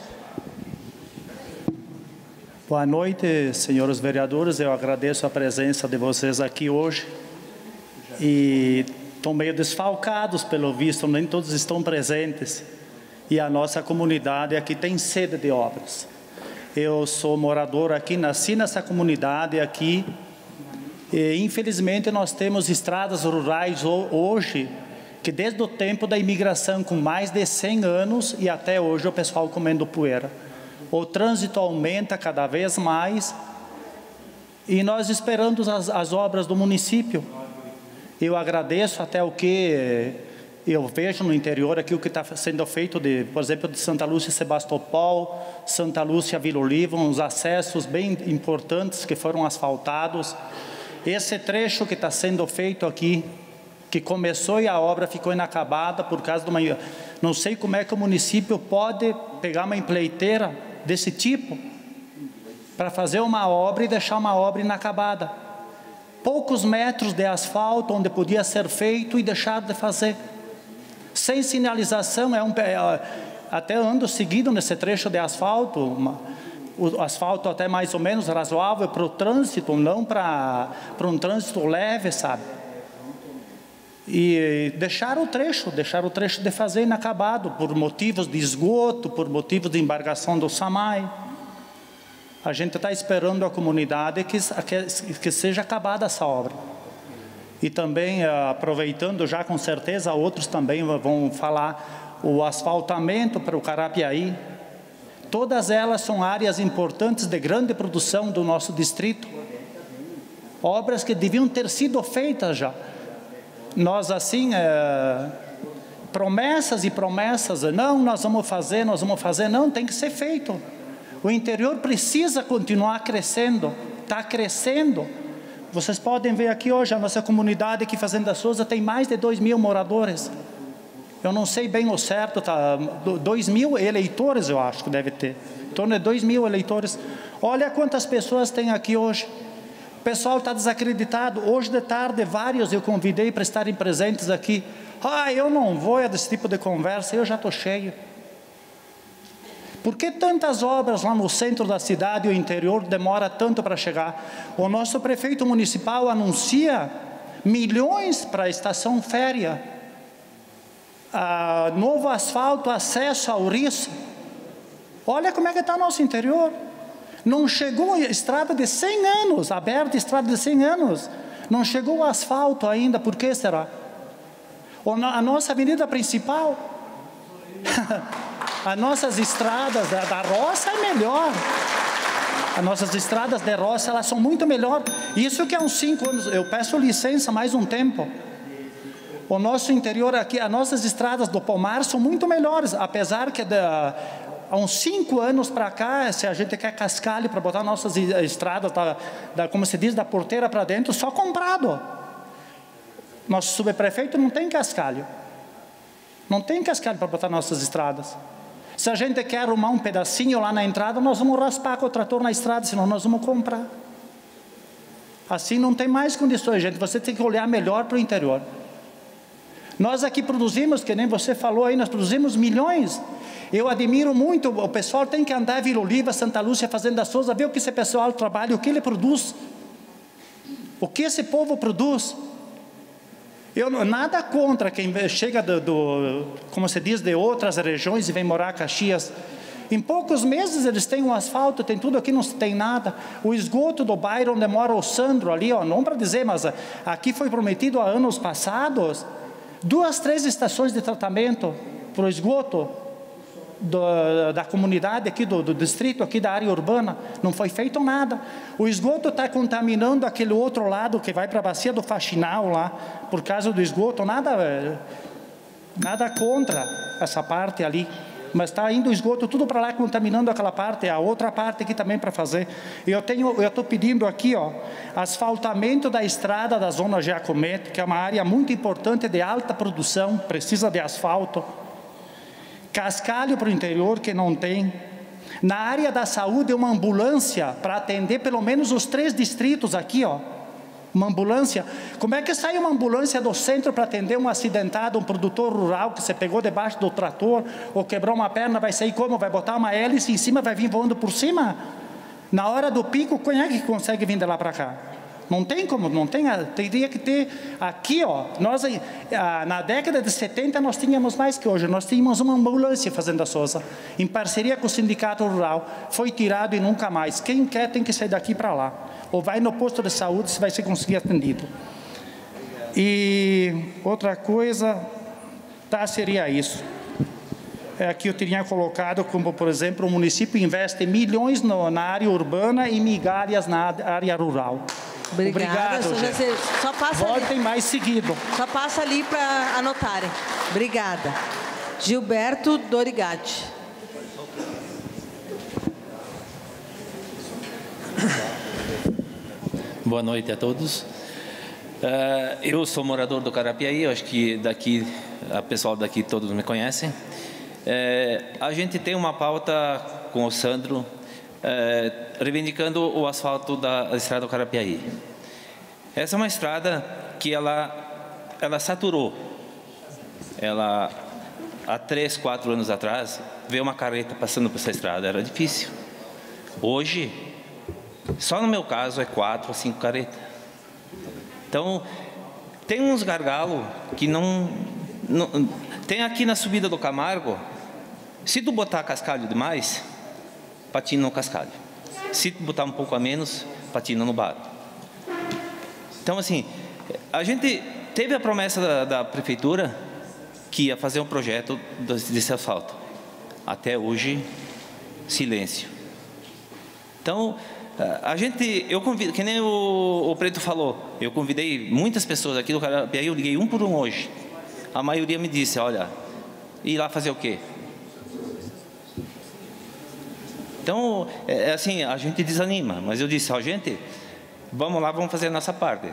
Boa noite, senhores vereadores. Eu agradeço a presença de vocês aqui hoje. E estão meio desfalcados, pelo visto, nem todos estão presentes. E a nossa comunidade aqui tem sede de obras. Eu sou morador aqui, nasci nessa comunidade aqui. E, infelizmente, nós temos estradas rurais hoje, que desde o tempo da imigração, com mais de cem anos, e até hoje o pessoal comendo poeira. O trânsito aumenta cada vez mais e nós esperamos as, as obras do município. Eu agradeço até o que eu vejo no interior aqui, o que está sendo feito, de, por exemplo, de Santa Lúcia Sebastopol, Santa Lúcia Vila Oliva, uns acessos bem importantes que foram asfaltados. Esse trecho que está sendo feito aqui, que começou e a obra ficou inacabada por causa de uma... Não sei como é que o município pode pegar uma empleiteira desse tipo para fazer uma obra e deixar uma obra inacabada. Poucos metros de asfalto onde podia ser feito e deixar de fazer. Sem sinalização, é um, é, até ando seguido nesse trecho de asfalto, uma, o asfalto até mais ou menos razoável para o trânsito, não para para um trânsito leve, sabe? E deixar o trecho, deixar o trecho de fazer inacabado, por motivos de esgoto, por motivos de embarcação do SAMAI. A gente está esperando a comunidade que, que, que seja acabada essa obra. E também, aproveitando já com certeza, outros também vão falar, o asfaltamento para o Carapiaí. Todas elas são áreas importantes de grande produção do nosso distrito. Obras que deviam ter sido feitas já. Nós assim, é, promessas e promessas, não, nós vamos fazer, nós vamos fazer, não, tem que ser feito. O interior precisa continuar crescendo, está crescendo. Vocês podem ver aqui hoje, a nossa comunidade aqui, Fazenda Souza, tem mais de dois mil moradores. Eu não sei bem o certo, tá, dois mil eleitores eu acho que deve ter, em torno de dois mil eleitores. Olha quantas pessoas tem aqui hoje. O pessoal está desacreditado. Hoje de tarde, vários eu convidei para estarem presentes aqui. Ah, eu não vou a desse tipo de conversa, eu já estou cheio. Por que tantas obras lá no centro da cidade e o interior demora tanto para chegar? O nosso prefeito municipal anuncia milhões para a estação férrea. Ah, novo asfalto, acesso ao Riço. Olha como é que está nosso interior. Não chegou a estrada de cem anos, aberta estrada de cem anos. Não chegou o asfalto ainda, por que será? A nossa avenida principal, as nossas estradas da, da roça é melhor. As nossas estradas de roça, elas são muito melhor. Isso que há uns cinco anos, eu peço licença mais um tempo. O nosso interior aqui, as nossas estradas do Pomar são muito melhores, apesar que da, há uns cinco anos para cá, se a gente quer cascalho para botar nossas estradas, da, da, como se diz, da porteira para dentro, só comprado. Nosso subprefeito não tem cascalho. Não tem cascalho para botar nossas estradas. Se a gente quer arrumar um pedacinho lá na entrada, nós vamos raspar com o trator na estrada, senão nós vamos comprar. Assim não tem mais condições, gente. Você tem que olhar melhor para o interior. Nós aqui produzimos, que nem você falou aí, nós produzimos milhões. Eu admiro muito, o pessoal tem que andar Vila Oliva, Santa Lúcia, Fazenda Souza, ver o que esse pessoal trabalha, o que ele produz. O que esse povo produz. Eu nada contra quem chega do, do, como se diz, de outras regiões e vem morar em Caxias. Em poucos meses eles têm um asfalto, tem tudo, aqui não tem nada. O esgoto do bairro onde mora o Sandro ali, ó, não para dizer, mas aqui foi prometido há anos passados, duas, três estações de tratamento para o esgoto do, da comunidade aqui, do, do distrito, aqui da área urbana, não foi feito nada. O esgoto está contaminando aquele outro lado que vai para a bacia do Faxinal lá, por causa do esgoto, nada, nada contra essa parte ali. Mas está indo o esgoto tudo para lá, contaminando aquela parte, a outra parte aqui também para fazer. Eu tenho, eu estou pedindo aqui, ó, asfaltamento da estrada da zona Giacometti, que é uma área muito importante de alta produção, precisa de asfalto. Cascalho para o interior, que não tem. Na área da saúde, uma ambulância para atender pelo menos os três distritos aqui, ó. Uma ambulância. Como é que sai uma ambulância do centro para atender um acidentado, um produtor rural que se pegou debaixo do trator ou quebrou uma perna, vai sair como? Vai botar uma hélice em cima, vai vir voando por cima? Na hora do pico, quem é que consegue vir de lá para cá? Não tem como, não tem, teria que ter aqui, ó, nós, na década de setenta nós tínhamos mais que hoje, nós tínhamos uma ambulância Fazenda Souza, em parceria com o Sindicato Rural, foi tirado e nunca mais. Quem quer tem que sair daqui para lá, ou vai no posto de saúde se vai se conseguir atendido. E outra coisa, tá, seria isso. Aqui eu teria colocado como, por exemplo, o município investe milhões no, na área urbana e migalhas na área rural. Obrigada, Obrigado, gente. Só passa Voltem ali. mais seguido. Só passa ali para anotarem. Obrigada. Gilberto Dorigatti. Boa noite a todos. Uh, eu sou morador do Carapiaí, eu acho que daqui, a pessoal daqui todos me conhecem. Uh, a gente tem uma pauta com o Sandro, É, reivindicando o asfalto da estrada do Carapiaí. Essa é uma estrada que ela, ela saturou. Ela, há três, quatro anos atrás, veio uma carreta passando por essa estrada, era difícil. Hoje, só no meu caso, é quatro ou cinco caretas. Então, tem uns gargalos que não, não... Tem aqui na subida do Camargo, se tu botar cascalho demais, patina no cascalho. Se botar um pouco a menos, patina no barro. Então, assim, a gente teve a promessa da, da prefeitura que ia fazer um projeto desse asfalto. Até hoje, silêncio. Então, a gente, eu convido, que nem o, o Preto falou, eu convidei muitas pessoas aqui do Carapiaí, eu liguei um por um hoje. A maioria me disse, olha, ir lá fazer o quê? Então, é assim, a gente desanima, mas eu disse, ó, gente, vamos lá, vamos fazer a nossa parte.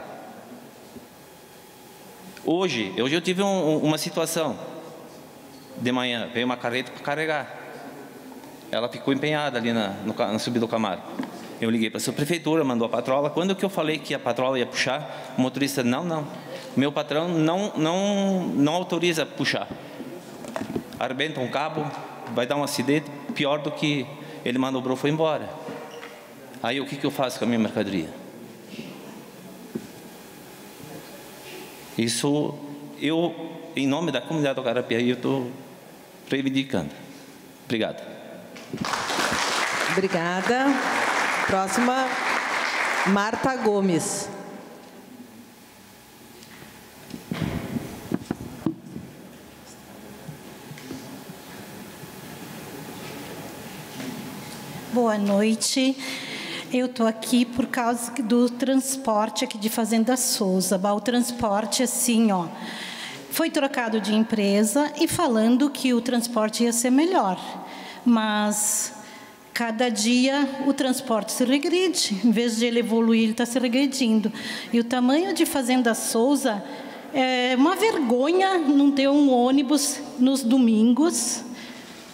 Hoje, hoje eu tive um, uma situação, de manhã, veio uma carreta para carregar. Ela ficou empenhada ali na, no, na subida do Camargo. Eu liguei para a sua prefeitura, mandou a patrola. Quando que eu falei que a patrola ia puxar, o motorista, não, não. Meu patrão não, não, não autoriza puxar. Arrebenta um cabo, vai dar um acidente, pior do que... Ele manobrou, foi embora. Aí o que, que eu faço com a minha mercadoria? Isso, eu, em nome da comunidade do Carapiaí, eu estou reivindicando. Obrigado. Obrigada. Próxima, Marta Gomes. Boa noite. Eu estou aqui por causa do transporte aqui de Fazenda Souza. O transporte, assim, ó, foi trocado de empresa e falando que o transporte ia ser melhor. Mas cada dia o transporte se regride. Em vez de ele evoluir, ele está se regredindo. E o tamanho de Fazenda Souza é uma vergonha não ter um ônibus nos domingos.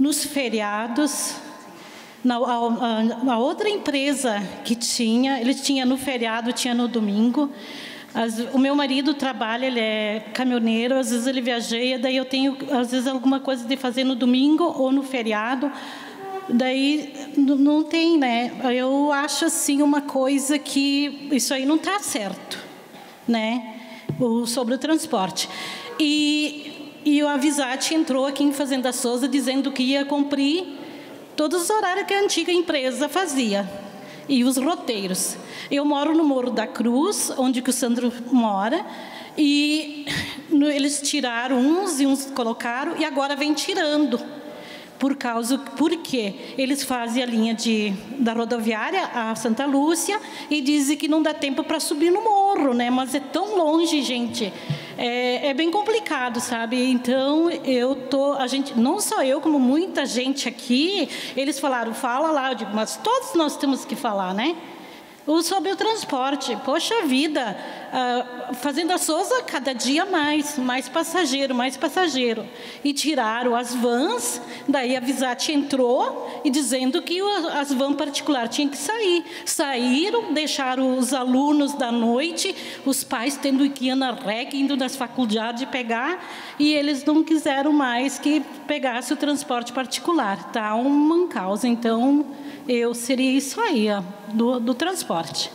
nos feriados. Na, a, a outra empresa que tinha, eles tinham no feriado, tinha no domingo. As, o meu marido trabalha, ele é caminhoneiro, às vezes ele viaja, daí eu tenho, às vezes, alguma coisa de fazer no domingo ou no feriado. Daí não tem, né? Eu acho assim uma coisa que isso aí não está certo, né? O, sobre o transporte. E, e o Avisat entrou aqui em Fazenda Souza dizendo que ia cumprir todos os horários que a antiga empresa fazia e os roteiros. Eu moro no Morro da Cruz, onde que o Sandro mora, e no, eles tiraram uns e uns colocaram, e agora vem tirando. Por causa, porque eles fazem a linha de, da rodoviária a Santa Lúcia e dizem que não dá tempo para subir no morro, né? Mas é tão longe, gente. É, é bem complicado, sabe? Então, eu tô, a gente, não só eu, como muita gente aqui, eles falaram, fala lá, eu digo, mas todos nós temos que falar, né? O, sobre o transporte, poxa vida, a Fazenda Souza cada dia mais, mais passageiro, mais passageiro. E tiraram as vans, daí a Avisat entrou e dizendo que as vans particulares tinham que sair. Saíram, deixaram os alunos da noite, os pais tendo que ir na R E C, indo nas faculdades pegar, e eles não quiseram mais que pegasse o transporte particular. Tá uma causa, então eu seria isso aí, ó, do, do transporte.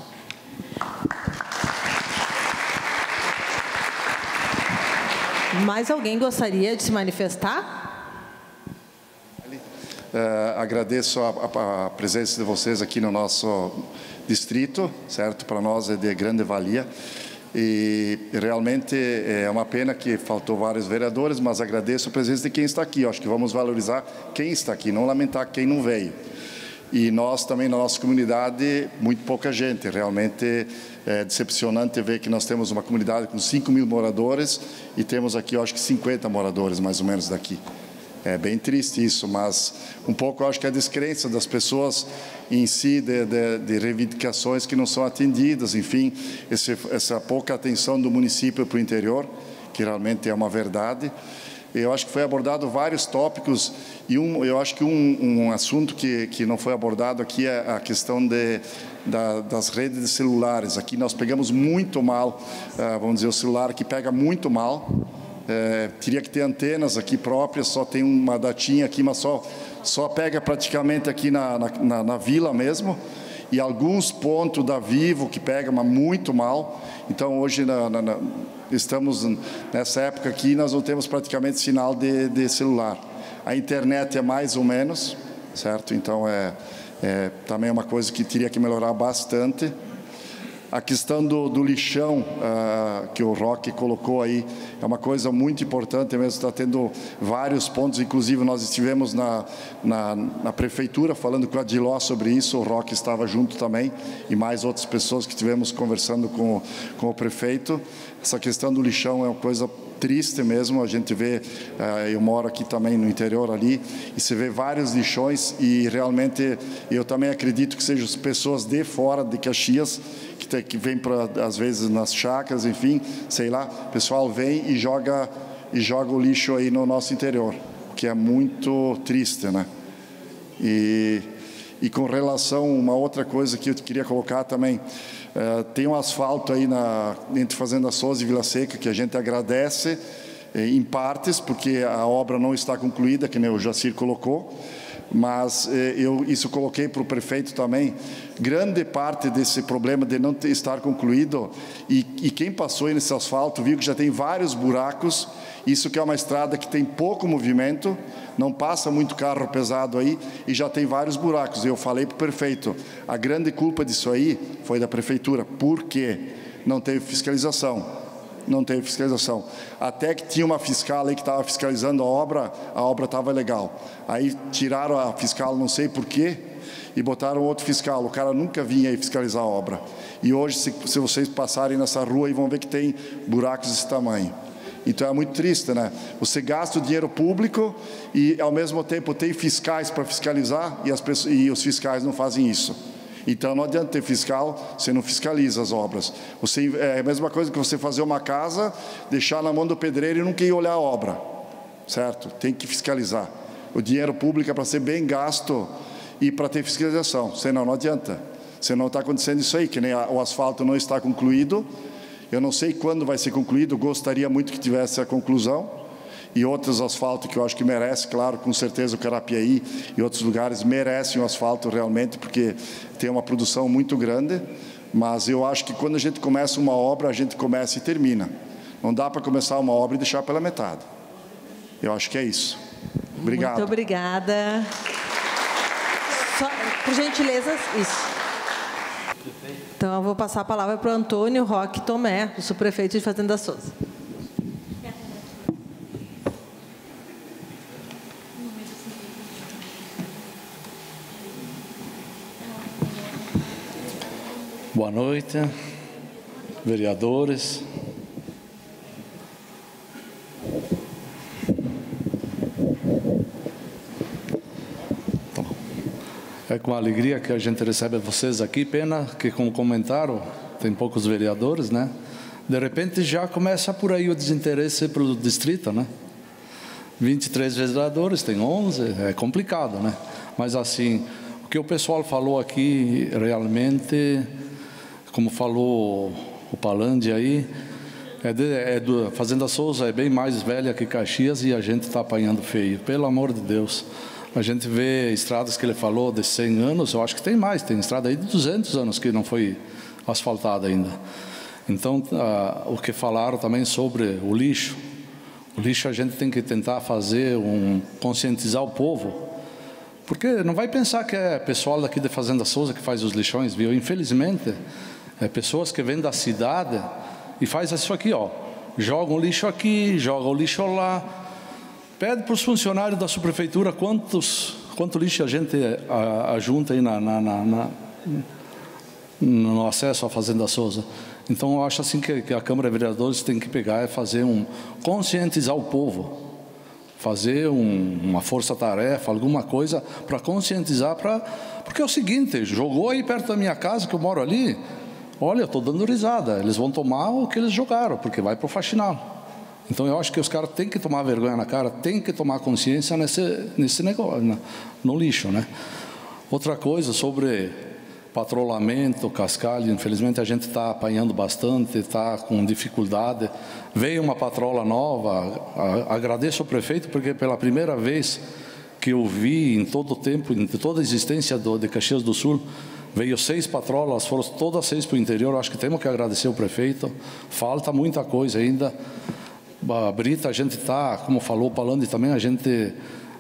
Mais alguém gostaria de se manifestar? Uh, agradeço a, a, a presença de vocês aqui no nosso distrito, certo? Para nós é de grande valia. E realmente é uma pena que faltou vários vereadores, mas agradeço a presença de quem está aqui. Eu acho que vamos valorizar quem está aqui, não lamentar quem não veio. E nós também, na nossa comunidade, muito pouca gente. Realmente é decepcionante ver que nós temos uma comunidade com cinco mil moradores e temos aqui, eu acho que cinquenta moradores, mais ou menos, daqui. É bem triste isso, mas um pouco, eu acho que é a descrença das pessoas em si, de, de, de reivindicações que não são atendidas, enfim, esse, essa pouca atenção do município para o interior, que realmente é uma verdade. Eu acho que foi abordado vários tópicos e um, eu acho que um, um assunto que, que não foi abordado aqui é a questão de, da, das redes de celulares. Aqui nós pegamos muito mal, uh, vamos dizer, o celular que pega muito mal. É, teria que ter antenas aqui próprias, só tem uma datinha aqui, mas só, só pega praticamente aqui na, na, na, na vila mesmo. E alguns pontos da Vivo que pega, mas muito mal. Então, hoje, na, na, na, estamos nessa época aqui, nós não temos praticamente sinal de, de celular. A internet é mais ou menos, certo? Então, é, é também uma coisa que teria que melhorar bastante. A questão do, do lixão uh, que o Roque colocou aí é uma coisa muito importante mesmo, está tendo vários pontos, inclusive nós estivemos na, na, na prefeitura falando com a Diló sobre isso, o Roque estava junto também, e mais outras pessoas que estivemos conversando com, com o prefeito. Essa questão do lixão é uma coisa triste mesmo, a gente vê, uh, eu moro aqui também no interior ali, e se vê vários lixões, e realmente eu também acredito que sejam as pessoas de fora de Caxias, que, tem, que vem para, às vezes, nas chácaras, enfim, sei lá, o pessoal vem e joga, e joga o lixo aí no nosso interior, que é muito triste, né? E, e com relação, uma outra coisa que eu queria colocar também, Uh, tem um asfalto aí na, entre Fazenda Souza e Vila Seca, que a gente agradece eh, em partes, porque a obra não está concluída, que nem o Jacir colocou, mas eh, eu isso coloquei para o prefeito também. Grande parte desse problema de não ter, estar concluído, e, e quem passou aí nesse asfalto viu que já tem vários buracos, isso que é uma estrada que tem pouco movimento, não passa muito carro pesado aí e já tem vários buracos. Eu falei para o prefeito, a grande culpa disso aí foi da prefeitura, porque não teve fiscalização, não teve fiscalização. Até que tinha uma fiscal aí que estava fiscalizando a obra, a obra estava legal. Aí tiraram a fiscal, não sei por quê, e botaram outro fiscal. O cara nunca vinha aí fiscalizar a obra. E hoje, se, se vocês passarem nessa rua, aí vão ver que tem buracos desse tamanho. Então é muito triste, né? Você gasta o dinheiro público e, ao mesmo tempo, tem fiscais para fiscalizar e, as pessoas, e os fiscais não fazem isso. Então não adianta ter fiscal, você não fiscaliza as obras. Você, é a mesma coisa que você fazer uma casa, deixar na mão do pedreiro e não querer olhar a obra, certo? Tem que fiscalizar. O dinheiro público é para ser bem gasto e para ter fiscalização, senão não adianta. Senão está acontecendo isso aí, que nem a, o asfalto não está concluído. Eu não sei quando vai ser concluído, gostaria muito que tivesse a conclusão. E outros asfaltos que eu acho que merece, claro, com certeza o Carapiaí e outros lugares merecem o asfalto realmente, porque tem uma produção muito grande. Mas eu acho que quando a gente começa uma obra, a gente começa e termina. Não dá para começar uma obra e deixar pela metade. Eu acho que é isso. Obrigado. Muito obrigada. Só, por gentileza, isso. Então, eu vou passar a palavra para o Antônio Roque Tomé, o subprefeito de Fazenda Souza. Boa noite, vereadores. É com alegria que a gente recebe vocês aqui. Pena que, como comentaram, tem poucos vereadores, né? De repente já começa por aí o desinteresse pelo distrito, né? vinte e três vereadores, tem onze, é complicado, né? Mas assim, o que o pessoal falou aqui realmente, como falou o Palandi aí, é, de, é do, Fazenda Souza é bem mais velha que Caxias e a gente está apanhando feio, pelo amor de Deus. A gente vê estradas que ele falou de cem anos, eu acho que tem mais, tem estrada aí de duzentos anos que não foi asfaltada ainda. Então, ah, o que falaram também sobre o lixo, o lixo a gente tem que tentar fazer, um, conscientizar o povo, porque não vai pensar que é pessoal daqui de Fazenda Souza que faz os lixões, viu? Infelizmente, é pessoas que vêm da cidade e faz isso aqui, ó, jogam o lixo aqui, jogam o lixo lá. Pede para os funcionários da subprefeitura quantos, quanto lixo a gente ajunta aí na, na, na, na, no acesso à Fazenda Souza. Então, eu acho assim que, que a Câmara de Vereadores tem que pegar e fazer um... conscientizar o povo. Fazer um, uma força-tarefa, alguma coisa para conscientizar. Pra, porque é o seguinte, jogou aí perto da minha casa, que eu moro ali, olha, eu estou dando risada. Eles vão tomar o que eles jogaram, porque vai para o faxinal. Então, eu acho que os caras têm que tomar vergonha na cara, têm que tomar consciência nesse, nesse negócio, no, no lixo, né? Outra coisa sobre patrulhamento, cascalho, infelizmente a gente está apanhando bastante, está com dificuldade. Veio uma patrola nova, a, agradeço ao prefeito, porque pela primeira vez que eu vi em todo o tempo, em toda a existência do, de Caxias do Sul, veio seis patrolas, foram todas seis para o interior. Eu acho que temos que agradecer ao prefeito, falta muita coisa ainda. A Brita, a gente está, como falou o Palandi também, a gente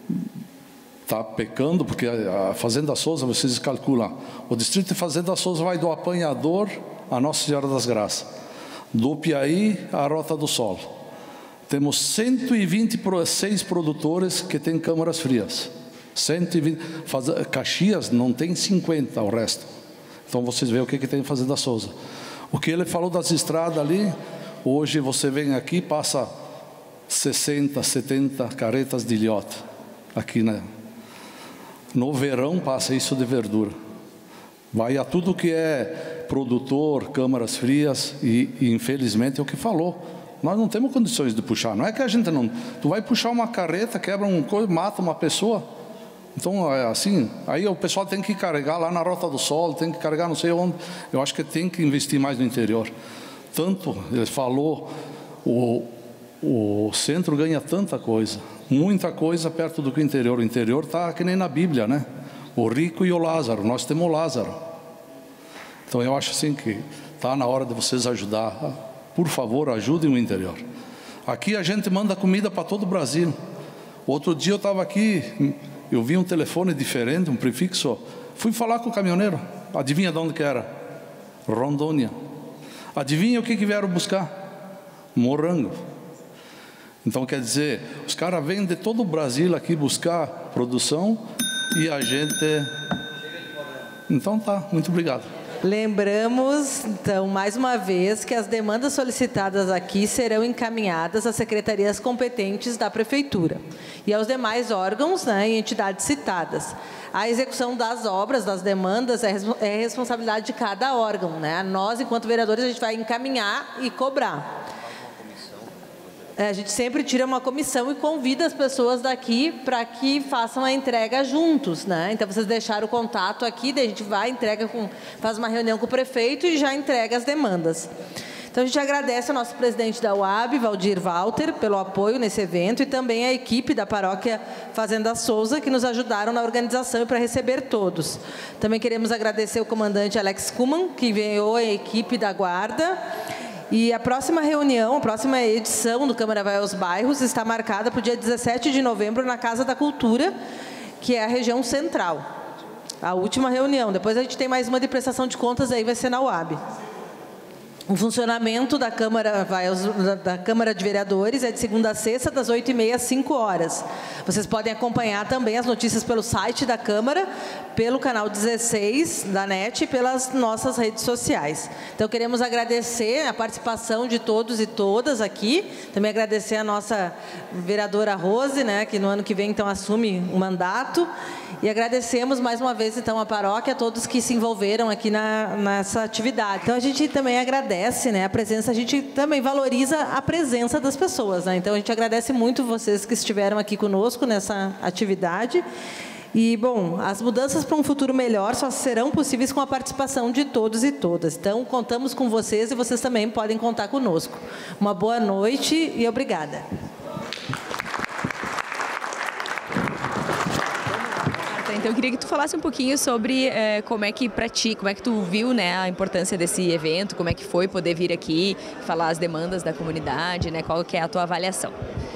está pecando, porque a Fazenda Souza, vocês calculam, o distrito de Fazenda Souza vai do Apanhador a Nossa Senhora das Graças, do Piaí à Rota do Sol. Temos cento e vinte e seis produtores que têm câmaras frias. cento e vinte, Caxias não tem cinquenta, o resto. Então vocês veem o que, que tem Fazenda Souza. O que ele falou das estradas ali, hoje você vem aqui, passa sessenta, setenta caretas de ilhote aqui, né? No verão passa isso de verdura. Vai a tudo que é produtor, câmaras frias e, e infelizmente é o que falou. Nós não temos condições de puxar. Não é que a gente não... Tu vai puxar uma carreta, quebra um coisa, mata uma pessoa. Então, é assim, aí o pessoal tem que carregar lá na Rota do Sol, tem que carregar não sei onde. Eu acho que tem que investir mais no interior. Tanto, ele falou, o, o centro ganha tanta coisa, muita coisa perto do que o interior. O interior está que nem na Bíblia, né? O rico e o Lázaro, nós temos o Lázaro. Então eu acho assim que está na hora de vocês ajudar. Por favor, ajudem o interior. Aqui a gente manda comida para todo o Brasil. Outro dia eu estava aqui, eu vi um telefone diferente, um prefixo. Fui falar com o caminhoneiro, adivinha de onde que era? Rondônia. Adivinha o que, que vieram buscar? Morango. Então, quer dizer, os caras vêm de todo o Brasil aqui buscar produção e a gente... Então tá, muito obrigado. Lembramos, então, mais uma vez, que as demandas solicitadas aqui serão encaminhadas às secretarias competentes da Prefeitura e aos demais órgãos, né, e entidades citadas. A execução das obras, das demandas, é, é responsabilidade de cada órgão, né? Nós, enquanto vereadores, a gente vai encaminhar e cobrar. a gente sempre tira uma comissão e convida as pessoas daqui para que façam a entrega juntos, né? Então, vocês deixaram o contato aqui, daí a gente vai, entrega com, faz uma reunião com o prefeito e já entrega as demandas. Então, a gente agradece ao nosso presidente da U A B, Valdir Walter, pelo apoio nesse evento e também a equipe da paróquia Fazenda Souza, que nos ajudaram na organização e para receber todos. Também queremos agradecer o comandante Alex Kuman, que enviou a equipe da guarda. E a próxima reunião, a próxima edição do Câmara Vai aos Bairros está marcada para o dia dezessete de novembro na Casa da Cultura, que é a região central. A última reunião. Depois a gente tem mais uma de prestação de contas, aí vai ser na U A B. O funcionamento da Câmara, vai aos, da Câmara de Vereadores é de segunda a sexta, das oito e meia às cinco horas. Vocês podem acompanhar também as notícias pelo site da Câmara, pelo canal dezesseis da NET e pelas nossas redes sociais. Então, queremos agradecer a participação de todos e todas aqui. Também agradecer a nossa vereadora Rose, né, que no ano que vem, então, assume o mandato. E agradecemos mais uma vez, então, a paróquia, a todos que se envolveram aqui na, nessa atividade. Então, a gente também agradece, né, a presença, a gente também valoriza a presença das pessoas, né? Então, a gente agradece muito vocês que estiveram aqui conosco nessa atividade. E, bom, as mudanças para um futuro melhor só serão possíveis com a participação de todos e todas. Então, contamos com vocês e vocês também podem contar conosco. Uma boa noite e obrigada. Então, eu queria que tu falasse um pouquinho sobre é, como é que para ti, como é que tu viu, né, a importância desse evento, como é que foi poder vir aqui falar as demandas da comunidade, né, qual que é a tua avaliação?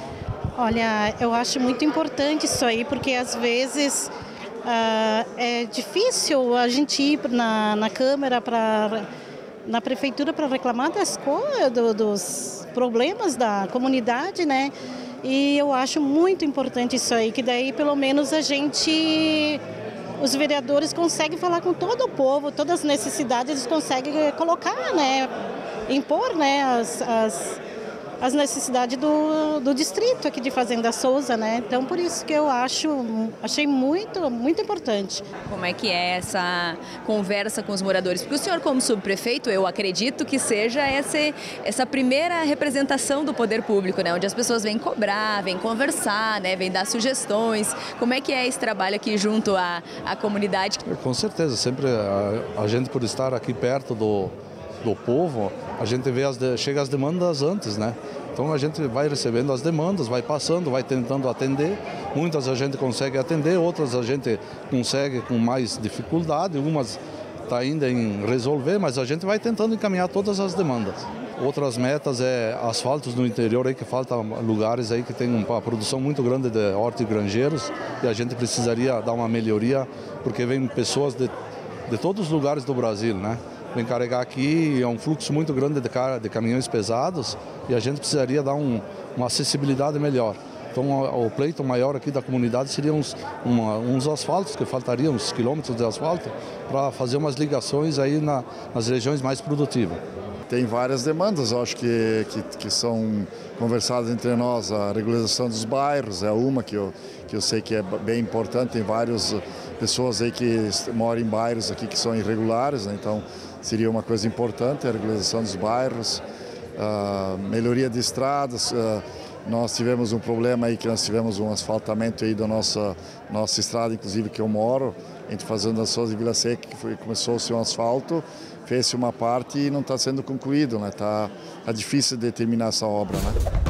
Olha, eu acho muito importante isso aí, porque às vezes uh, é difícil a gente ir na, na Câmara, pra, na Prefeitura para reclamar das coisas, do, dos problemas da comunidade, né? E eu acho muito importante isso aí, que daí pelo menos a gente, os vereadores conseguem falar com todo o povo, todas as necessidades eles conseguem colocar, né, impor, né, as, as, as necessidades do, do distrito aqui de Fazenda Souza, né? Então por isso que eu acho, achei muito, muito importante. Como é que é essa conversa com os moradores? Porque o senhor, como subprefeito, eu acredito que seja essa, essa primeira representação do poder público, né? Onde as pessoas vêm cobrar, vêm conversar, né? Vêm dar sugestões. Como é que é esse trabalho aqui junto à, à comunidade? Com certeza, sempre a, a gente por estar aqui perto do, do povo, a gente vê as de, chega as demandas antes, né? Então a gente vai recebendo as demandas, vai passando, vai tentando atender. Muitas a gente consegue atender, outras a gente consegue com mais dificuldade, umas está ainda em resolver, mas a gente vai tentando encaminhar todas as demandas. Outras metas é asfaltos no interior, aí que falta lugares aí que tem uma produção muito grande de hortigranjeiros e a gente precisaria dar uma melhoria, porque vem pessoas de, de todos os lugares do Brasil, né? Vem carregar aqui, é um fluxo muito grande de, car de caminhões pesados e a gente precisaria dar um, uma acessibilidade melhor. Então, o pleito maior aqui da comunidade seria uns, uma, uns asfaltos, que faltariam uns quilômetros de asfalto, para fazer umas ligações aí na, nas regiões mais produtivas. Tem várias demandas, eu acho que, que, que são conversadas entre nós. A regularização dos bairros é uma que eu, que eu sei que é bem importante. Tem várias pessoas aí que moram em bairros aqui que são irregulares, né? Então seria uma coisa importante a regularização dos bairros, a melhoria de estradas. Nós tivemos um problema aí, que nós tivemos um asfaltamento aí da nossa, nossa estrada, inclusive que eu moro, entre Fazenda Souza e Vila Seca, que foi, começou-se um asfalto, fez-se uma parte e não está sendo concluído, né? Tá, tá difícil de terminar essa obra, né?